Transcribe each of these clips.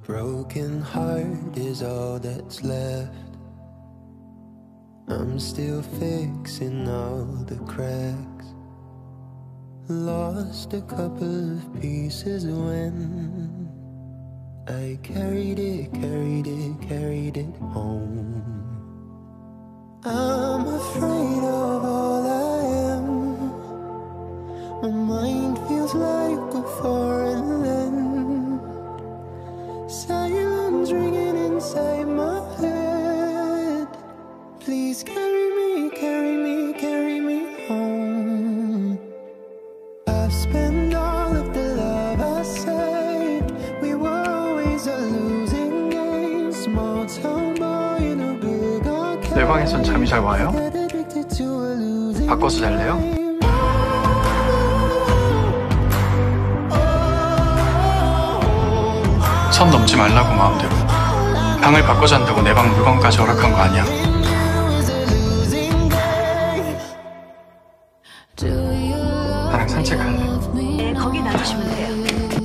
broken heart is all that's left. I'm still fixing all the cracks. Lost a couple of pieces when I carried it home. I'm afraid of all I am. My mind feels like a foreign land. Silence ringing inside my head. Please carry me home. I've spent all of the love I saved. We were always a losing game. Small town boy in a big arcade. 내 방에선 잠이 잘 와요? 바꿔서 잘래요? 선 넘지 말라고 마음대로. 방을 바꿔 잔다고 내 방 물건까지 허락한 거 아니야. 나랑 산책할래? 네, 거기 놔두시면 돼요.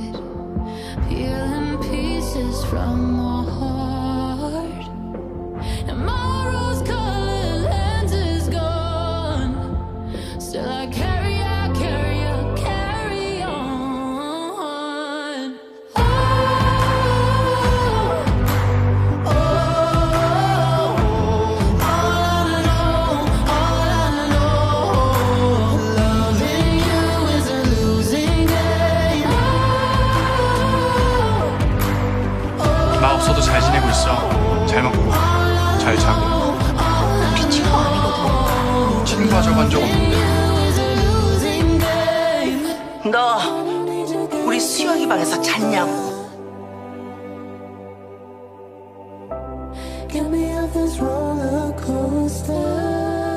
나 없어도 잘 지내고 있어. 잘 먹고 잘 자고. 우리 친구 아니거든. 친구하자고 한 적 없는데. 너 우리 수영이 방에서 잤냐고. Get me off this roller coaster.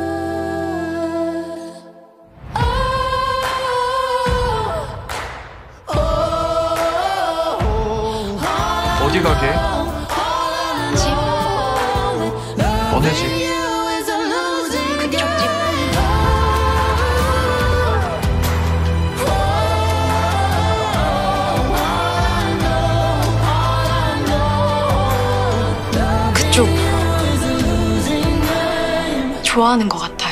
어디 가게? 집? 너네 집. 그쪽 집? 그쪽 좋아하는 것 같아요.